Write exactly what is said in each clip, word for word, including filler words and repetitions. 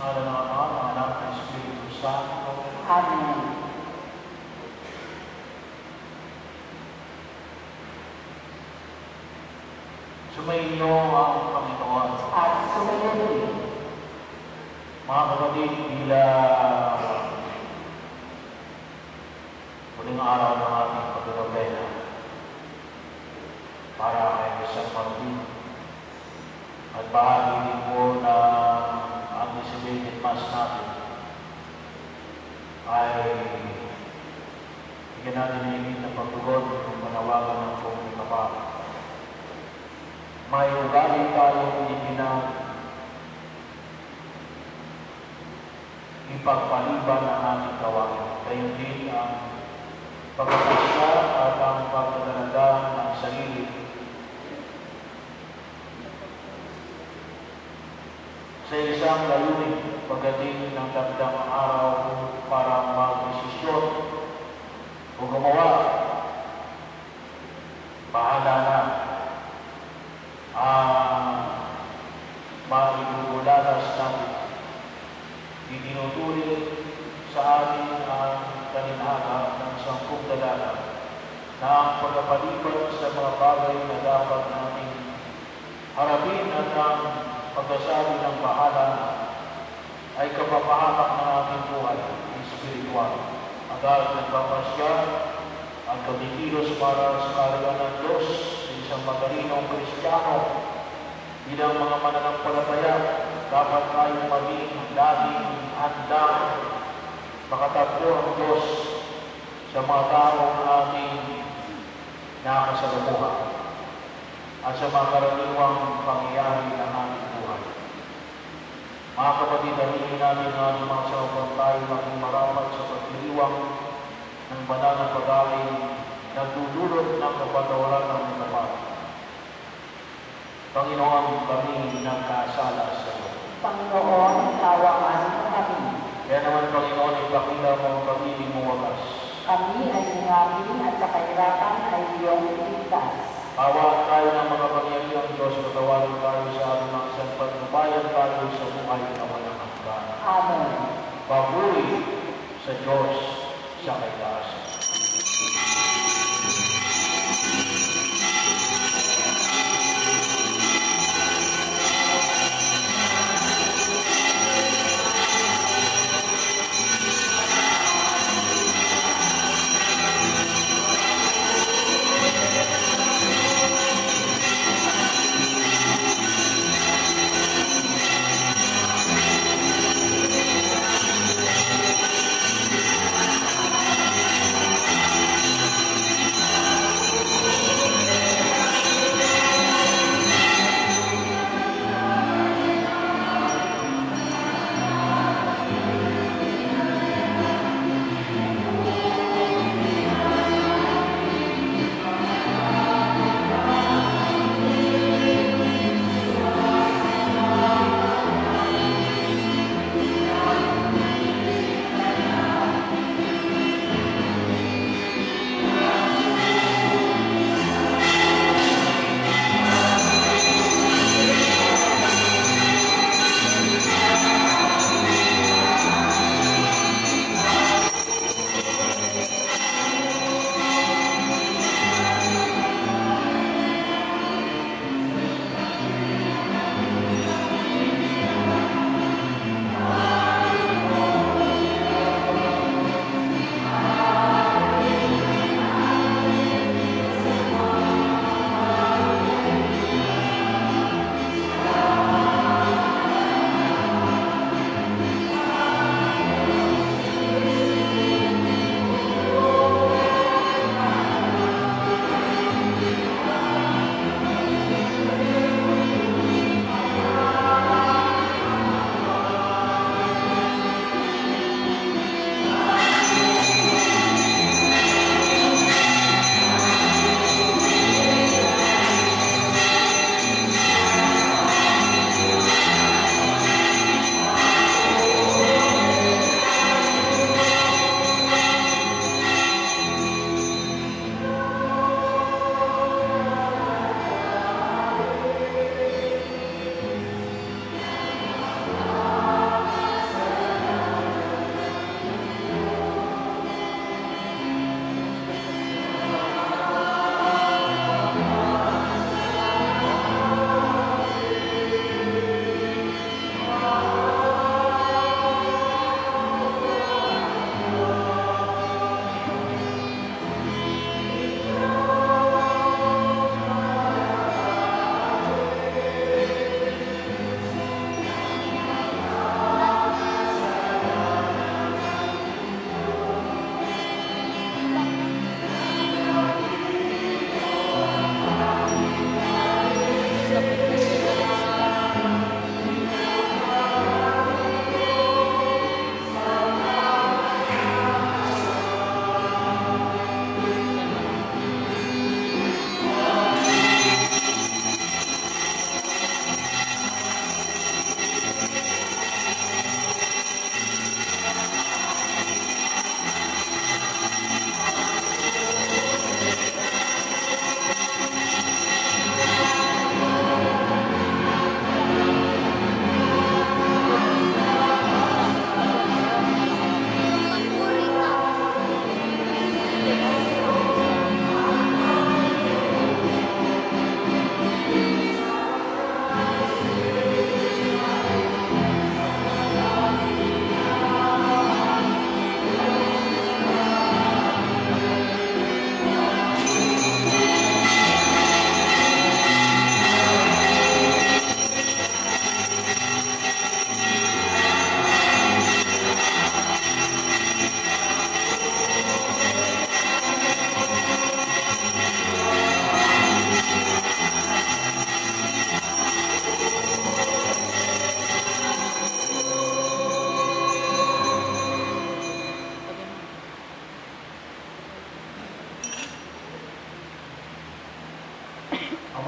Ngalan ng Ama, ng Anak, ng Espiritu Santo. Amen. Sumainyo ang Panginoon. At sumainyo rin. Mga kapatid, bilang huling araw ng ating pagkakabena para kay San Martin at bahagi din po na anticipated mass natin ay bigyan natin ng higit na pagtugon kung panawagan ng kong kapatid. May ugali tayong ipinag ipagpaliban ang ating gawain. Kayo din ang pagkakasya at ang pagkaganda ng sarili. Sa isang layunin, pagdating ng dagdag araw para mag-desisyon o gumawa, bahala na ang maibubulalas natin. Idinutuloy sa atin ang kalinhaga ng sampung dalala na ang pagpapaliban sa mga bagay na dapat natin harapin at ang pagkasabi ng bahala ay kapapahamak ng ating buhay espiritual. Agad nagpapasya ang kamikilos para sa karga ng Diyos sa isang magalinong Kristiyano. Bilang mga mananampalataya, dapat tayong maging laging handang makatagpo ang Diyos sa mga taong ating nakasalamuhan at sa mga karaniwang pangyayari ng ating buhay. Mga kapatid, aminin natin ng ating mga saupang tayo maging marapat sa pagdiriwang ng banal na pag-alay nagdudulot ng kapatawaran ng mga kapatid. Panginoon, kami nagkasala sa iyo. Panginoon, tawagan mo kami. Kaya naman, Panginoon, ipakita mo ang pag-ibig mo wagas. Kami ay singamin at sa kahirapan ay iyong iligtas. Awa tayo ng mga pangyayang Diyos, patawarin tayo sa aming mga sanpagbabayan tayo sa buhay na walang hanggan. Amen. Papuri sa Diyos sa kaitaasan.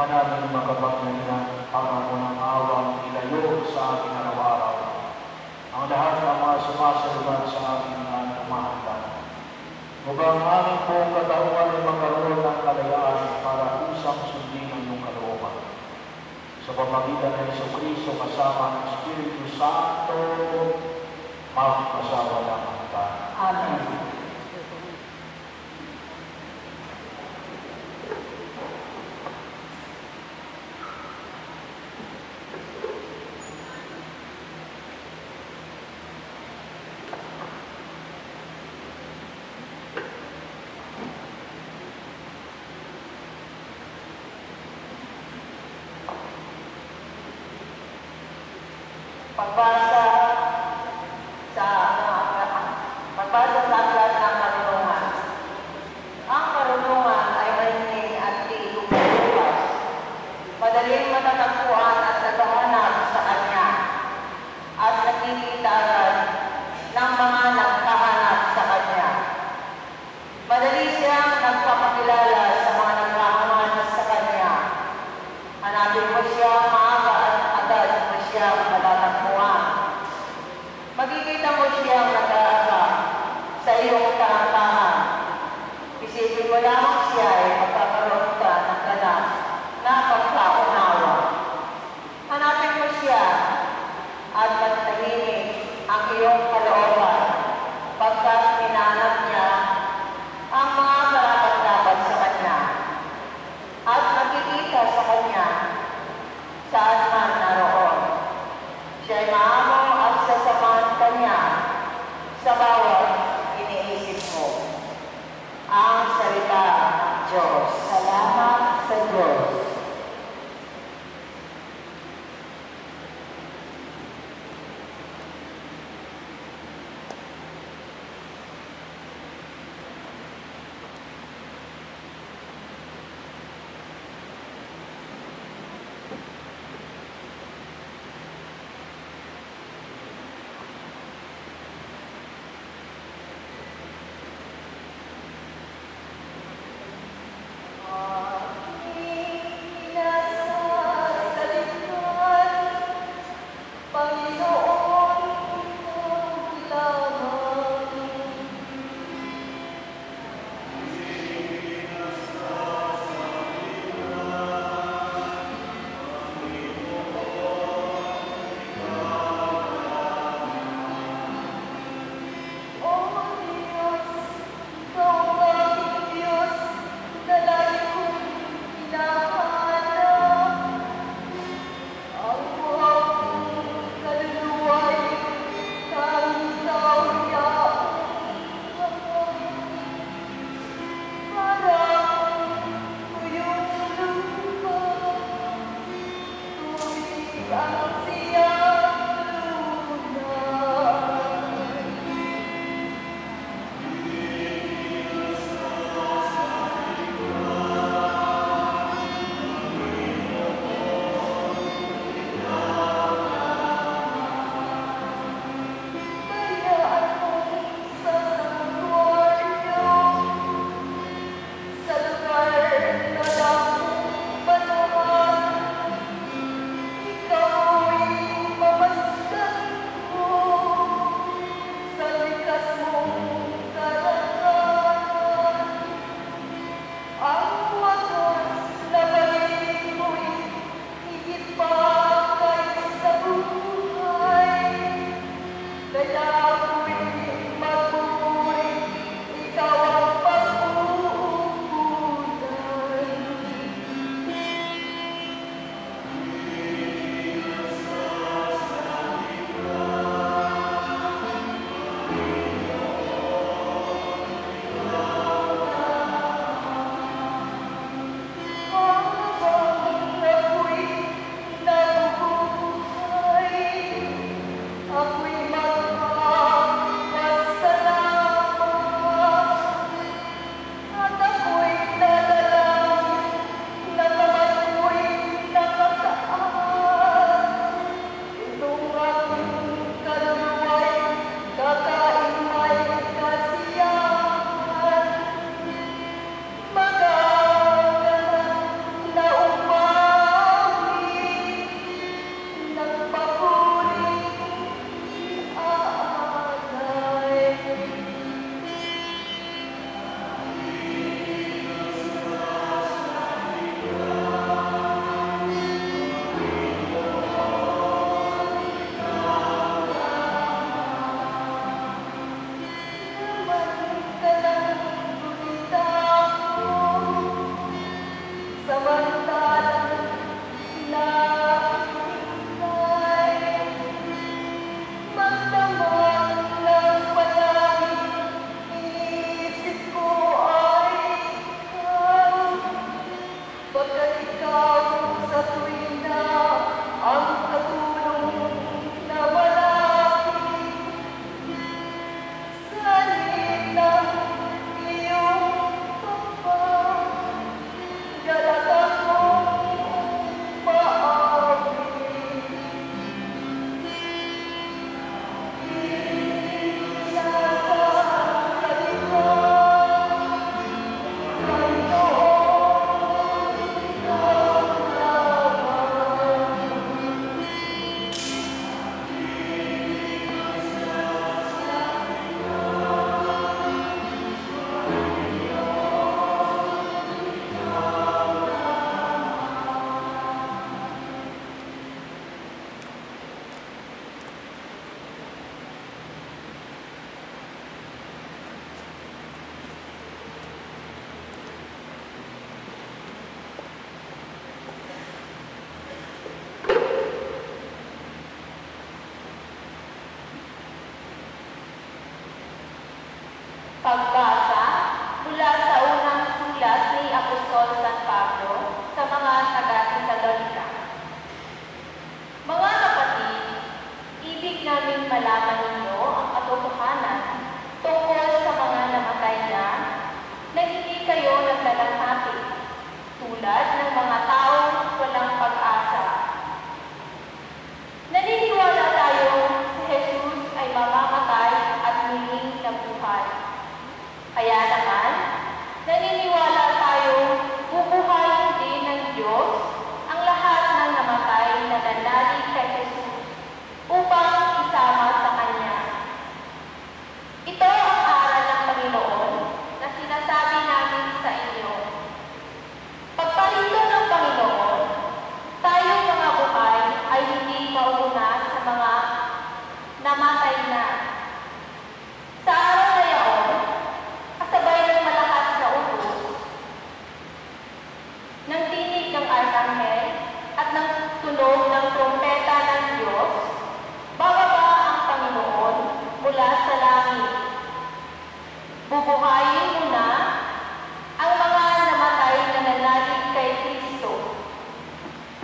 namin makapagnanihan para mo ng awang ilayo sa ating araw-araw ang lahat ng mga sumasalubat sa ating mga umahanda. Upang aming buong katauhan ay magkaroon ng kalayaan para usang sundin ang iyong kalooban. Sa pamamagitan ng Jesucristo kasama ng Espiritu Santo, magpasawalang ka. Amen. Pagbasa sa pagbasa sa aklat ng karunungan. Ang karunungan ay mahinig at di lumuluwas. Madaling matatagpuan at naghahanap sa kanya at nakikita agad ng mga naghahanap sa kanya. Madali siyang nagpapakilala sa mga naghahanap sa kanya. Hanapin mo siya maaga at agad mo siya matatagpuan. Makikita mo siyang nag-aaka sa iyong tahantahan. Isipin mo lamang siya ay magkakaroon ka ng ganap na pagkaunawa. Hanapin mo siya at magtahimik ang iyong kalooban pagkat hinanap niya ang mga karapat-dapat sa kanya at makikita sa kanya saan man naroon. Siya'y maamo at sasamahan kanya sa bawat iniisip mo. Ang salita ng Diyos.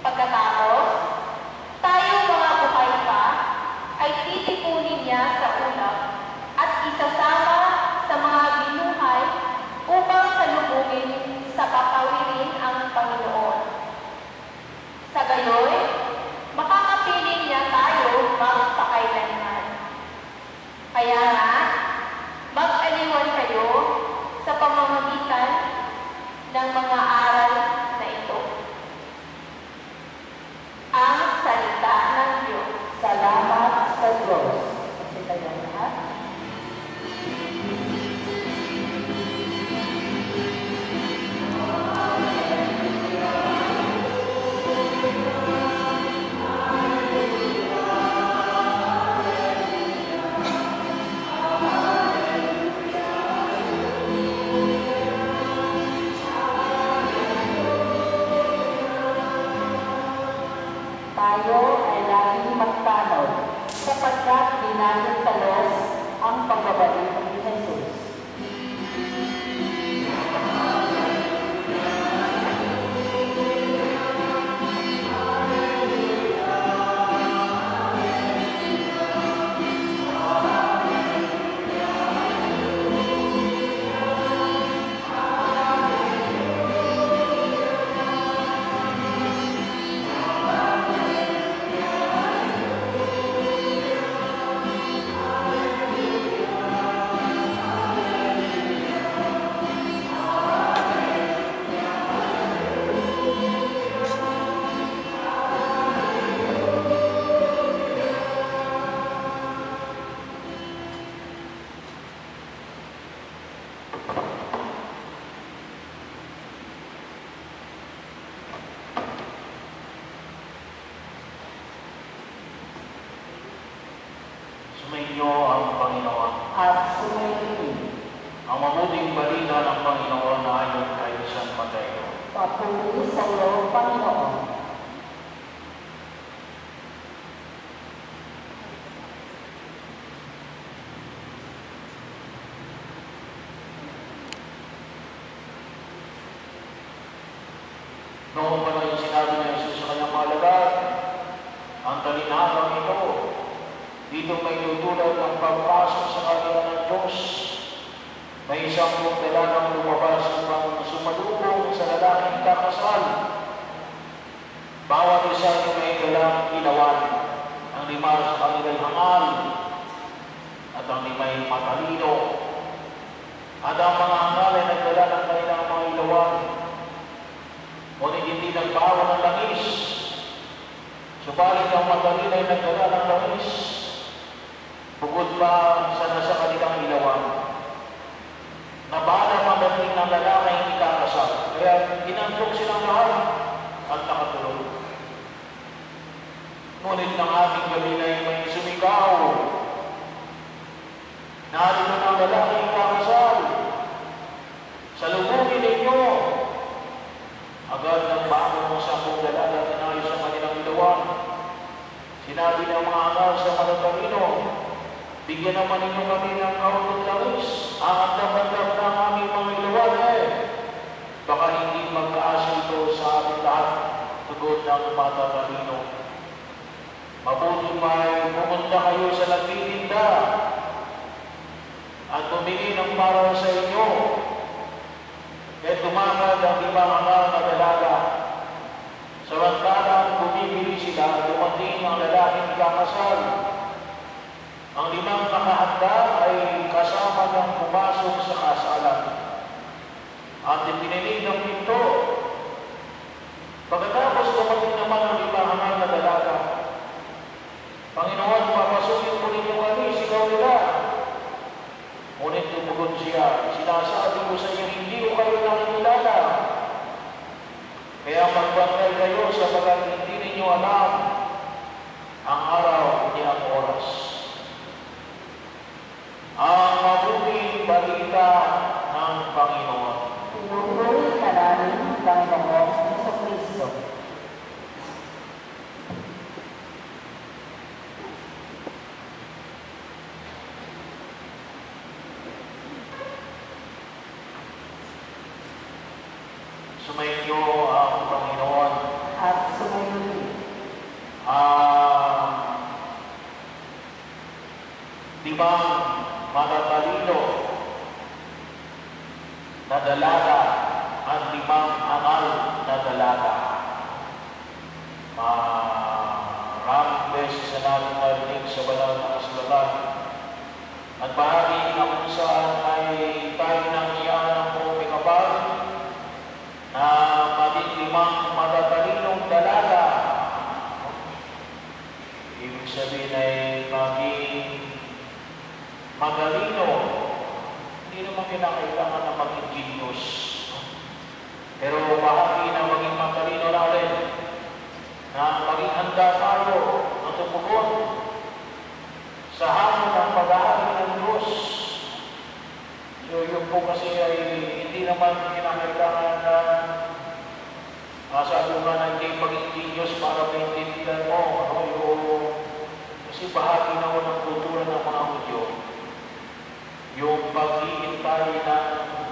Pagkatapos, tayo mga buhay pa ay titipunin niya sa ulap at isasama sa mga binuhay upang salubungin sa papawirin ang Panginoon. Sa gayoy, makakapiling niya tayo magpakailanman. Kaya nga, mag-aliwan kayo sa pamamagitan ng mga aral na ito. Ang salita ng Diyos. Salamat sa Diyos. Kasi tayo lahat. Tayo ay laging magtanong sapagkat di natin talos ang pagbabalik ni Jesus. Sumainyo ang Panginoon. At sumayin, Ang mabuting balita ng Panginoon na ayon kay San Mateo. papuri sa iyo, Panginoon. Noong pa na yung sinabi ng Jesus sa kanyang mga alagad, ang talinhagang ito, dito may tutulad ng pagpasok sa kanila ng Diyos. May isang kong dalagang lumabas upang sumalubong sa lalaking kakasal. Bawat isa ay may dalang ilawan, ang lima sa kanilang hangal, at ang lima'y matalino. At ang mga hangal ay nagdala ng kanilang mga ilawan, ngunit hindi nagbawa ng langis. Subalit ang matalino ay nagdala ng langis, bukod pa sa nasa kanilang ilawan. Nabala pagdating ng lalaki ay hindi kakasal, kaya ginantok silang lahat at nakatulog. Ngunit ng aming gabi na may sumigaw, narito ng lalaki ang kakasal, salubungin ninyo. Agad ng bangon ng sampung dalaga at inayos ang kanilang ilawan. Sinabi ng mga angal sa matatalino, bigyan naman ninyo kami ng kaunting langis. Ang andam-andam ng aming mga ilawan eh. Baka hindi magkaasya ito sa ating lahat, tugon ng matatalino. Mabuti pa ay pumunta kayo sa nagtitinda at tumingin ng para sa inyo. Kaya tumakad ang ibang angal na dalaga. Samantalang bumibili sila, dumating ang lalaking kakasal. Ang limang nakahanda ay kasama ng pumasok sa kasalan at ipininig ng pinto. Pagkatapos dumating naman ang limang angal na dalaga, Panginoon, papasukin po ninyo kami, sigaw nila. Ngunit tumugon siya, sinasabi ko sa inyo, hindi ko kayo nakikilala. Kaya magbantay kayo sapagkat hindi ninyo alam ang araw ni ang oras. Ang mabuting balita ng Panginoon. Pinupuri ka namin, Panginoon Jesucristo. Sumainyo ang Panginoon. At sumayin limang matatalino na dalaga at limang angal na dalaga. Maraming beses na natin narinig sa banal na kasulatan at bahagi na kung saan ay tayo nang iyan ng buong kapal na maging limang matatalinong dalaga. Ibig sabihin ay maging magalino. Hindi naman kinakailangan na maging genius. Pero bahagi na maging matalino natin na maging handa tayo na tumugon sa hamon ng pag-aari ng Diyos. So yun po kasi ay hindi naman kinakailangan na sabi nga na hindi maging genius para maintindihan mo. Ano, yung, kasi bahagi na ng kultura ng mga Hudyo. Yung pag-iintay ng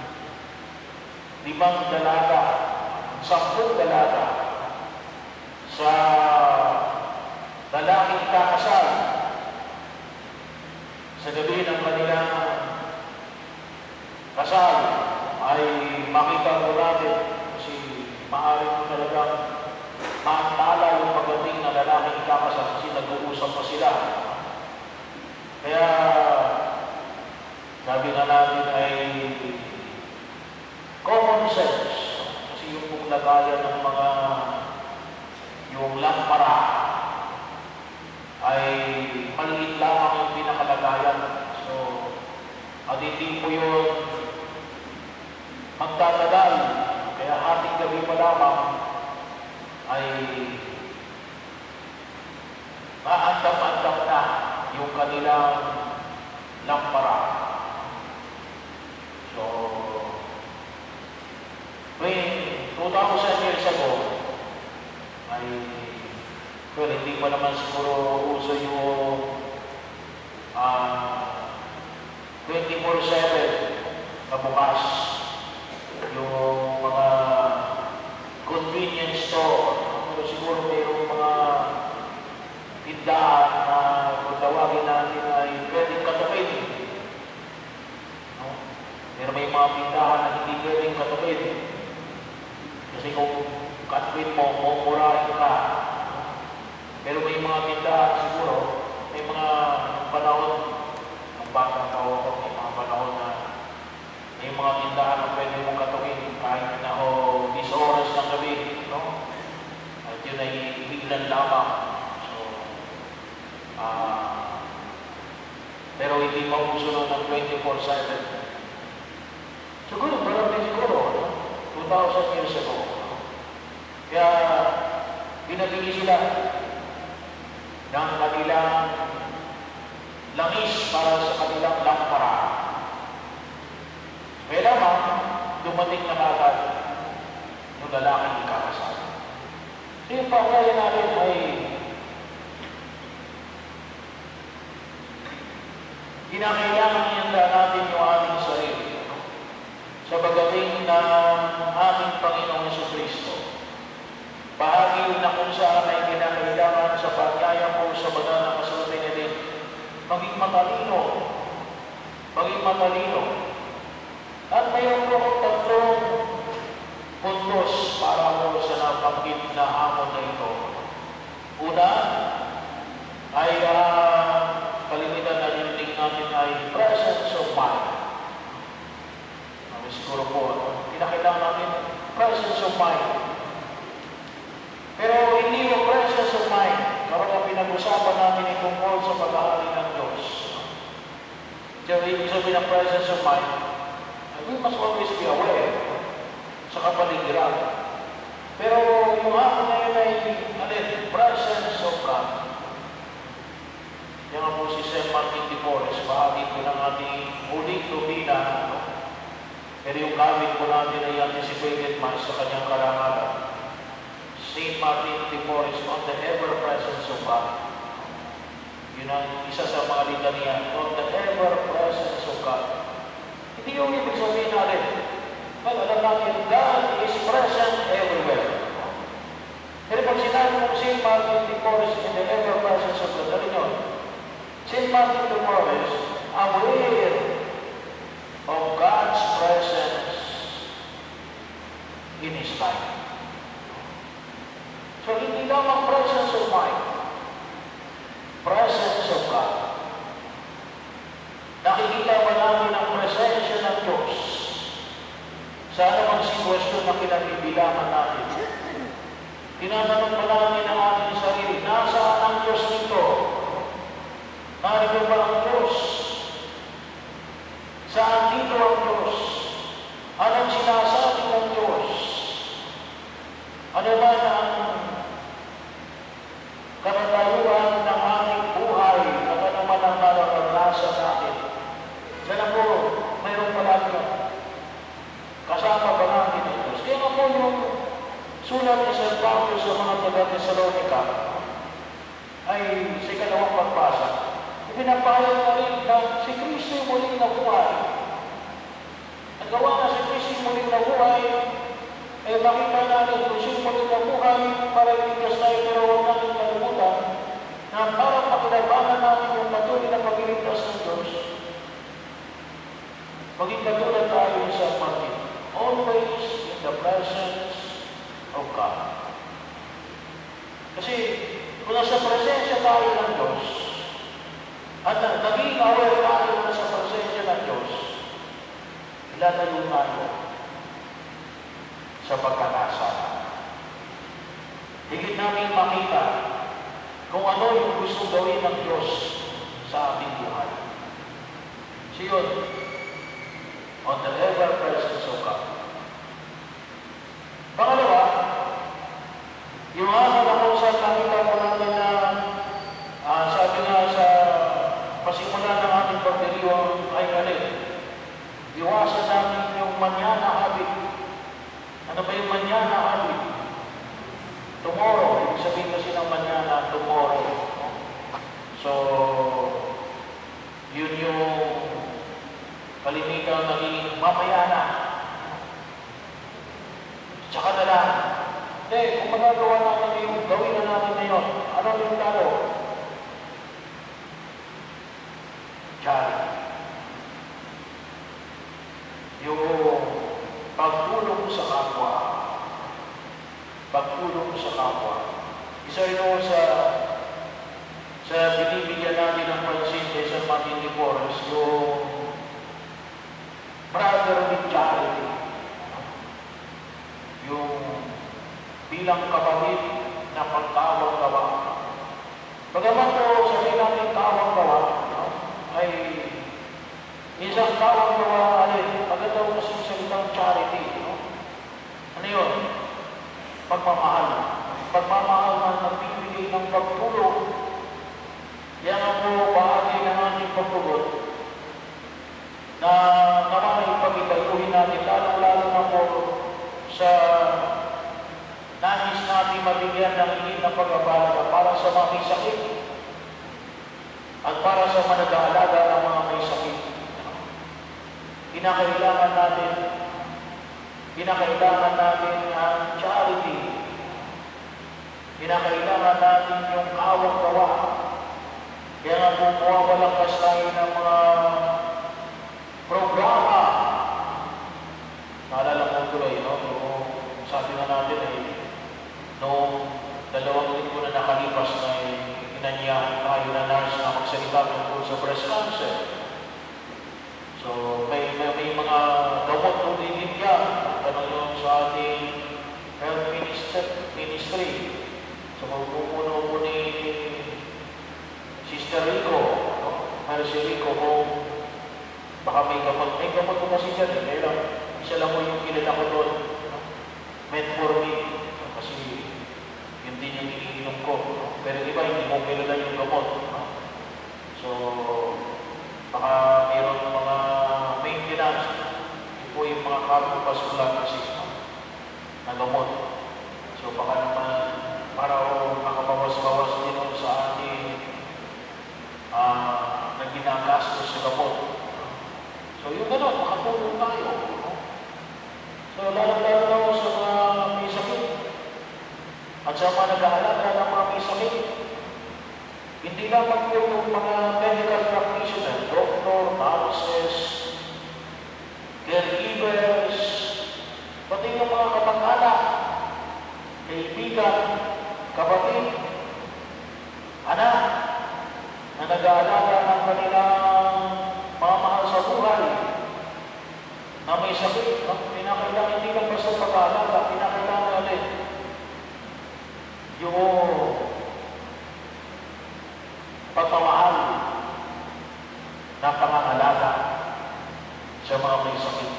limang dalaga, sampung dalaga sa lalaking kakasal sa gabi ng kanilang kasal ay makita mo natin kasi maaari mo talagang maantala yung pagdating na lalaking kakasal kasi nag-uusap pa sila. Kaya sabi nga natin ay common sense kasi yung pong lagayan ng mga yung lampara ay maliit lamang yung pinakalagayan. So, at hindi po yun magtatagal. Kaya ating gabi pa lamang ay maandam-andam na yung kanilang lampara. So, may two thousand years ago, ay, well, hindi pa naman siguro uso yung uh, twenty-four seven na bukas, yung mga convenience store. Pero siguro mayroong mga tindahan na kung tawagin natin ay pwedeng katupin. No? Pero may mga tindahan na hindi pwedeng katupin. Kasi kung katupin mo, mumurahin ka. Pero may mga tindahan siguro, may mga panahon, ang bata pa ako, may mga panahon na may mga tindahan na pwede mong katupin kahit na o dis oras ng gabi. No? At yun ay biglan lamang. So, uh, pero hindi pa uso ng twenty-four seven. Siguro, marami siguro, no? two thousand years ago. Kaya, pinabili sila ng kanilang langis para sa kanilang lampara. Kaya naman, dumating na agad yung lalaking ikakasal. So yung pangyayan natin ay kinakailangan ihanda natin yung ating sarili sa pagdating ng ating Panginoong Jesucristo. Bahagi na kung saan ay kinakailangan sa pagyaya ko sa banal na kasulatan natin, maging matalino, maging matalino. At mayroon po tatlong puntos para mo sa nabanggit na hamon na ito. Una, ay uh, kalimitan na niliting natin ay presence of mind. Namin siguro po, kinakailangan natin presence of mind. Pero hindi yung presence of mind, kapag pinag-usapan natin itungkol sa pag-ahari ng Diyos. So, ibig sabihin ng presence of mind, we must always be aware sa kapaligiran. Pero yung hapon na yun ay alin, presence of God. Yan nga po si Saint Martin de Porres, bahagi po ng ating huling lumina. No? Pero yung gamit po natin ay anticipated man sa kanyang karangalan. Saint Martin de Porres on the ever-presence of God. Yun ang isa sa mga litaniya, on the ever-presence of God. Hindi yung ibig sabihin natin, well, alam natin, God is present everywhere. Pero pag sinabi mo Saint Martin de Porres in the ever-presence of God, alam nyo, Saint Martin de Porres, aware of God's presence in his life. So, hindi lamang presence of mind, presence of God. Nakikita ba namin ang presensya ng Diyos sa anumang sitwasyon na kinabibilangan natin? Tinatanong ba namin ang ating sarili, nasaan ang Diyos nito? Narito ba ang Diyos? Saan dito ang Diyos? Anong sinasabi ng Diyos? Ano ba ang katatayuan ng ating buhay at ano man ang nararanasan natin? Sana po, mayroon palagi kasama ba natin ang Diyos? Kaya nga po yung sulat ni San Pablo sa mga taga-Thessalonica ay sa ikalawang pagbasa. Pinapahayag na rin na si Kristo yung muling nabuhay. Ang gawa na si Kristo yung muling nabuhay, ay makita natin kung siya yung muling nabuhay para iligtas tayo, pero huwag natin kalimutan na parang pakinabangan natin yung patuloy na pagliligtas ng Diyos. Maging katulad tayo ni San Martin, always in the presence of God. Kasi kung nasa presensya tayo ng Diyos, at naging aware tayo na sa presensya ng Diyos, ilalayo tayo sa pagkakasa. Higit namin makita kung ano yung gusto gawin ng Diyos sa ating buhay. So yun, on the ever presence of God. Pangalawa, yung ano na kung saan nakita mo natin na uh, sabi nga sa pasimula ng ating pagdiriwang ay alin, iwasan namin yung manyana habit. Ano ba yung manyana habit? Tomorrow, ibig sabihin kasi ng manyana, tomorrow. So, yun yung kalimitan naging mamaya na. Tsaka na lang. Hindi, kung magagawa natin yung gawin na natin ngayon, ano yung talo? Charity. Yung pagtulong sa kapwa. Pagtulong sa kapwa. Isa ito sa sa binibigyan natin ng pansin kay San Martin de Porres, yung brotherly charity. Yung bilang kapatid na pagkawang-gawa. Bagaman po sabihin natin kawang-gawa, ay isang kawang-gawa, alin, maganda kasi salitang charity. No? Ano yun? Pagmamahal. Pagmamahal na nagbibigay ng pagtulong. Yan ang po bahagi ng ating pagtugot na naman ay pagkitayuhin natin, lalong-lalo na po sa nais natin mabigyan ng higit na pag-abala para sa mga may sakit at para sa manag-aalaga ng mga may sakit. Kinakailangan natin, kinakailangan natin ang charity. Kinakailangan natin yung kawang-gawa. Kaya nga po mawawalang tayo ng mga programa. Naalala ko tuloy, no? Yung sabi na natin ay noong dalawang linggo na nakalipas na inanyahan tayo na nurse na magsalita tungkol sa breast cancer. So, may, may, may mga gamot po din yan. Ano yung sa ating health minister, ministry. So, magpupuno po ni Sister Rico, no? Pero si Rico kung baka may gamot. May gamot po kasi dyan. Eh. Kaya lang, isa lang po yung kilala ko doon. No? Metformin. Kasi yun din yung iniinom ko. No? Pero iba, hindi mo kilala yung gamot. No? So, baka mayroon mga maintenance. Yun po yung mga cardiovascular kasi no? Na gamot. So, baka naman para o makabawas-bawas din sa ating uh, na ginagastos sa gamot. So, yung gano'n, makatulong tayo. No? So, lalong-lalo na sa mga may sakit at sa mga nag-aalaga ng mga may sakit. Hindi lamang po yung mga medical practitioners, doctor, nurses, caregivers, pati yung mga kapag-anak, kaibigan, kapatid, anak, na nag-aalaga ng kanilang mga mahal sa buhay, na may sakit, no? Pinakailangan hindi lang basta pag-aalaga, pinakailangan natin yung pagmamahal na pangangalaga sa mga may sakit.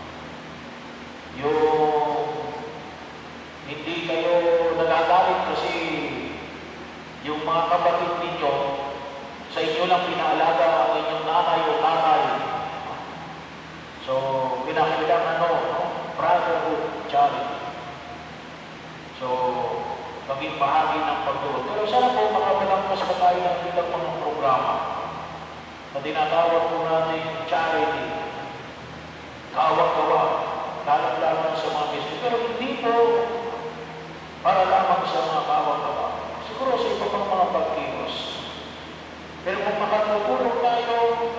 Yung hindi kayo nagagalit kasi yung mga kapatid ninyo sa inyo lang pinaalaga ang inyong nanay o tatay. So, pinakailangan no, no? Brotherhood, charity. So, maging bahagi ng pagtuon. Pero sana po makabalangkas pa tayo ng ilang mga programa na tinatawag po natin charity, kawag-kawag, lalong-lalong sa mga business. Pero hindi po para lamang sa mga kawag-kawag. Siguro sa iba pang mga pagkilos. Pero kung makatutulong tayo,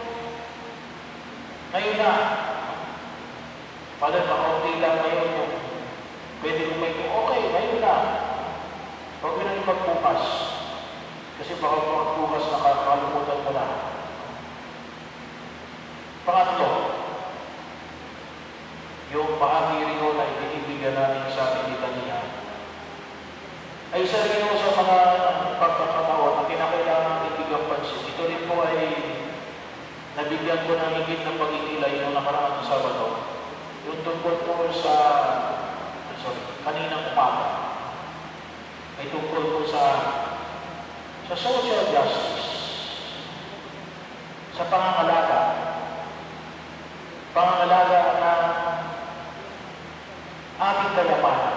ngayon na, pala makaunti lang ngayon yung pwede lumay ko, okay, ngayon na. Huwag mo na ipagbukas. Kasi baka magbukas nakakalimutan mo na. Pangatlo, yung bahagi rin na ibinibigyan natin sa ating litanya ay isa rin sa mga pagkakataon na kinakailangan natin bigyan pansin. Ito rin po ay nabigyan ko ng higit na pagkikilay noong nakaraang Sabado. Yung tungkol po sa, sorry, kaninang umaga. Ay tungkol po sa sa social justice, sa pangangalaga, pangangalaga ng ating kayamanan.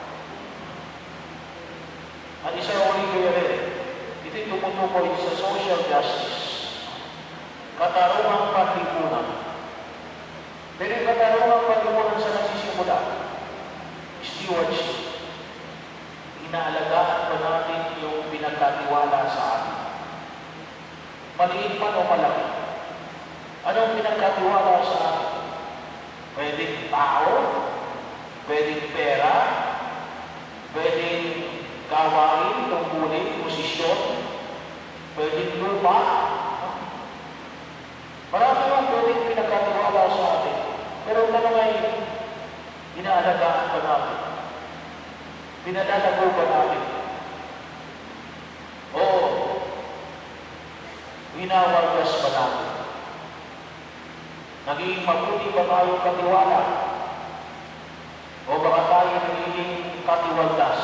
At isa ulit ko rin, ito'y tumutukoy sa social justice, katarungang panlipunan. Pero yung katarungang panlipunan sa nagsisimula, stewardship. Inaalagaan ba natin yung pinagkatiwala sa atin? Maliit man o malaki? Anong pinagkatiwala sa atin? Pwedeng tao, pwedeng pera, pwedeng gawain, tungkulin, posisyon, pwedeng lupa. Marami yung pwedeng pinagkatiwala sa atin. Pero ano ay inaalagaan ba natin? Pinadalago ba natin? O winawagas ba natin? Naging mabuti ba tayong katiwala? O baka tayo nagiging katiwaldas?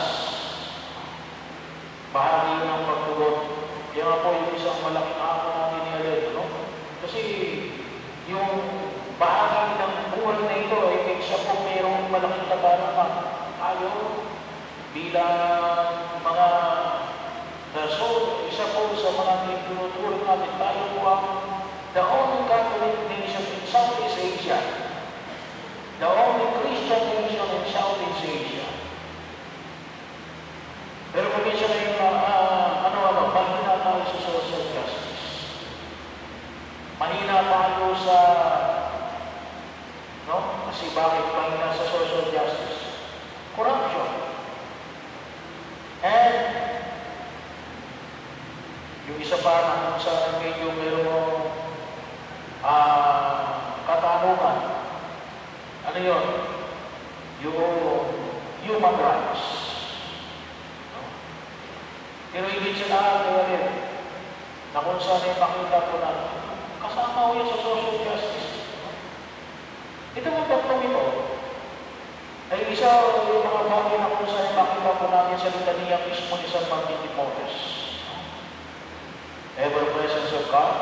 Bahagi yun ang pagtugon. Kaya nga po yung isang malaking ako natin ni Aled, no? Kasi yung bahagi ng buhay na ito ay siya po mayroong malaking katarungan. Tayo, bilang mga rason, isa po sa mga tinutulong natin, tayo po ang the only Catholic nation in Southeast Asia, the only Christian nation in Southeast Asia. Pero kung isa na yung uh, ano-ano, mahina tayo sa social justice. Mahina tayo sa, no? Kasi bakit mahina sa social justice? Corruption. And yung isa pa na kung saan medyo mayroong uh, katanungan, ano yun? Yung human rights. No? Pero hindi siya nakakaya rin na kung saan ay makita ko na kasama ko yan sa social justice. No? Ito ang tatlong ito ay isa yung mga bagay na kung saan makita po natin sa litanya mismo ni San Martin de Porres. Ever presence of God,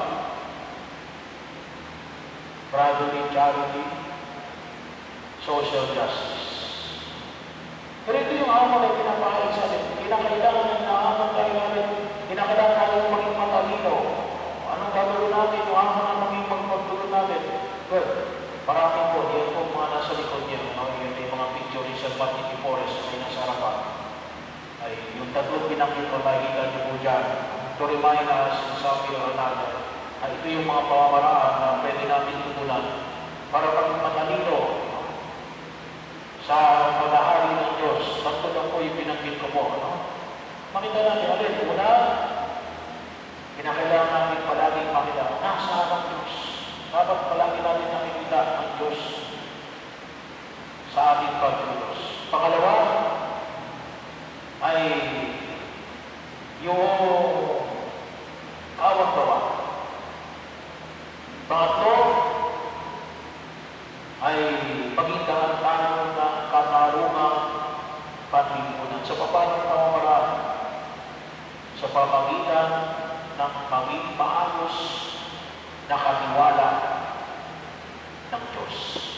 brotherly charity, social justice. Pero ito yung hamon ay pinapahal sa atin. Kinakailangan ng nahamon tayo namin, kinakailangan tayo maging matalino. Anong gagawin natin? Yung hamon na maging magpagtuloy natin. Well, marami po, yan po mga nasa likod niya. No? Yan yung mga picture ni San Martin de Porres ay nasa harapan. Ay, yung tatlong pinakita ko, nakikita niyo po dyan. to remind us, sabi ng another, na ito yung mga pamamaraan na pwede natin tumulan para pag matalino sa paghahari ng Diyos. Ba't lang po yung pinanggit ko po, ano? Makita natin, alin, una, kinakailangan natin palaging makita, nasa harap Diyos. Dapat palagi natin nakikita ang Diyos sa ating pagkilos. Pangalawa, ay yung kawang-gawa. Pangatlo, ay pagindaan tayo ng katarungang panlipunan sa papanong pamamaraan sa pamagitan ng maging maayos na katiwala ng Diyos.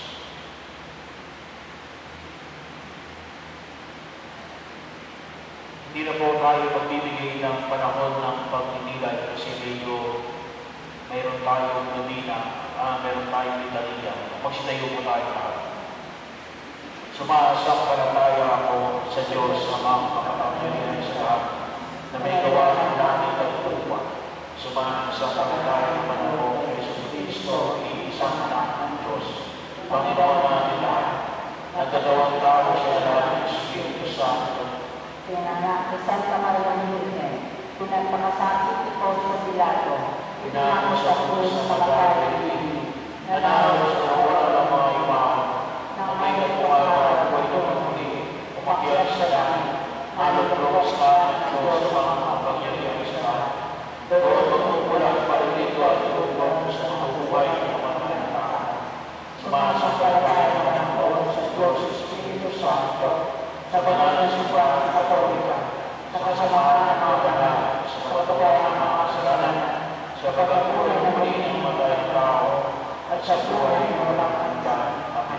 Hindi na po tayo magbibigay ng panahon ng pagninilay kasi medyo mayroon tayong lumina, ah, mayroon tayong litania. Magsitayo po tayo lahat. Sumasampalataya ako sa Diyos amang makapangyarihan sa lahat na may gawa ng langit at lupa. Sumasampalataya naman ako kay Jesus Kristo, iisang anak ng Diyos, Panginoon natin lahat, nagkagawang tao siya lahat ng Espiritu Santo. Pinanganak ni Santa Maria ng Virgen, pinagpakasakit ito sa Pilato, pinako sa krus sa pagkakalipin, nanalo sa wala ng mga imaan, na may nagpukara ko ito pagmuli, umakyat sa langit, alutros ka ng Diyos sa mga kapangyarihan sa lahat. Doon magmumulat pa rin ito at itutulong sa mga buhay ng mga tao. Sumasampalataya ng Diyos sa Diyos Espiritu Santo, sa banal na simbahan Katolika, sa kasamahan ng mga banal, sa pagkakaya ng mga kasalanan, sa pagkakulang ng muli ng mga tao, at sa buhay ng walang hanggan. Amen.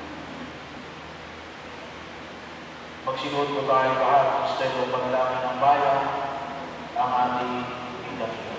Magsinuod ko tayo lahat instead of panalangin ng bayan, ang ating pinagino.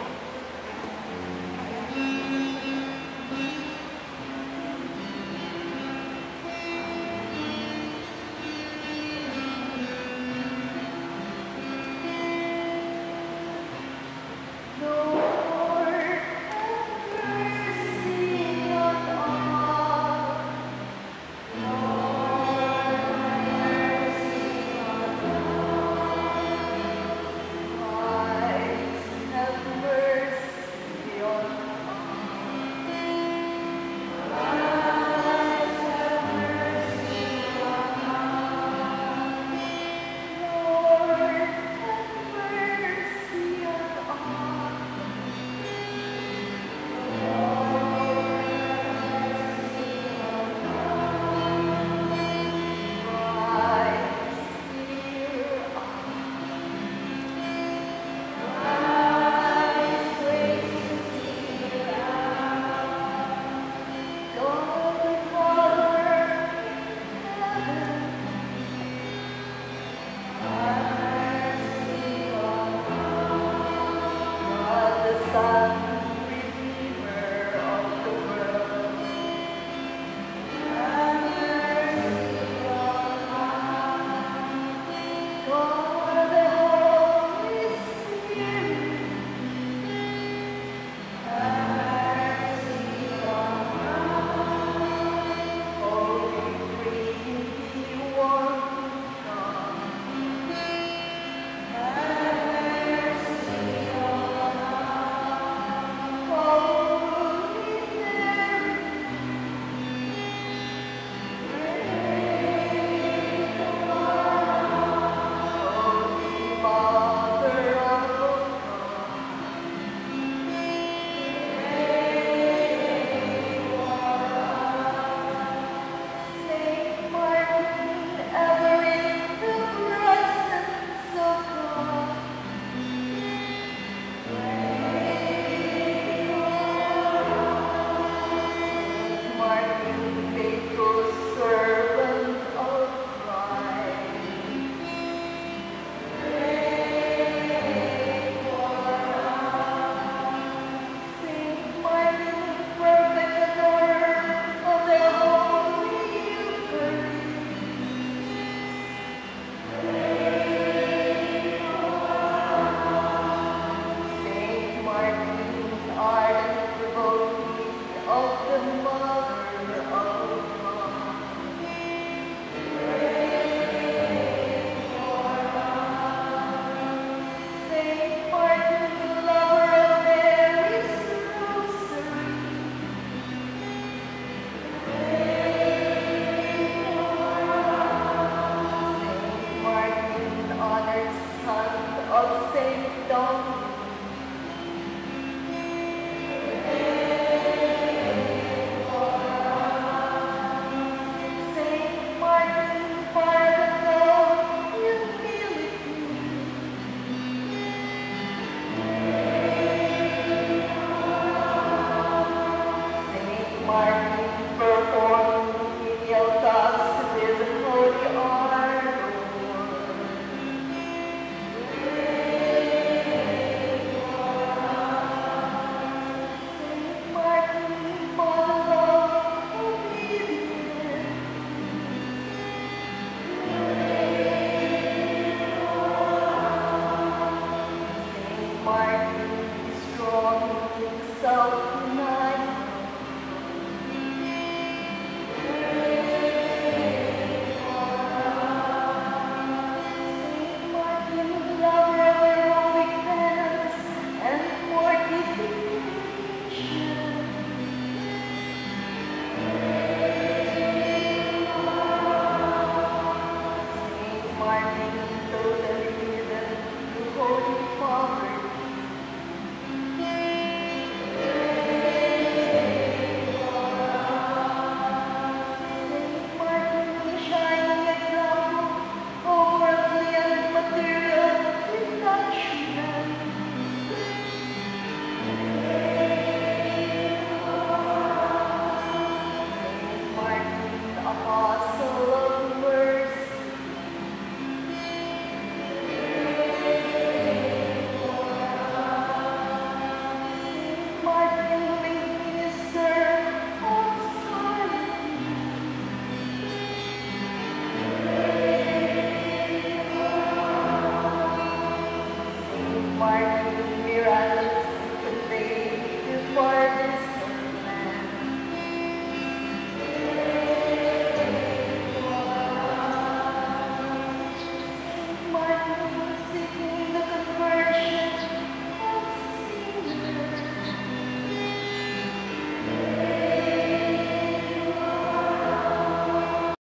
Martin.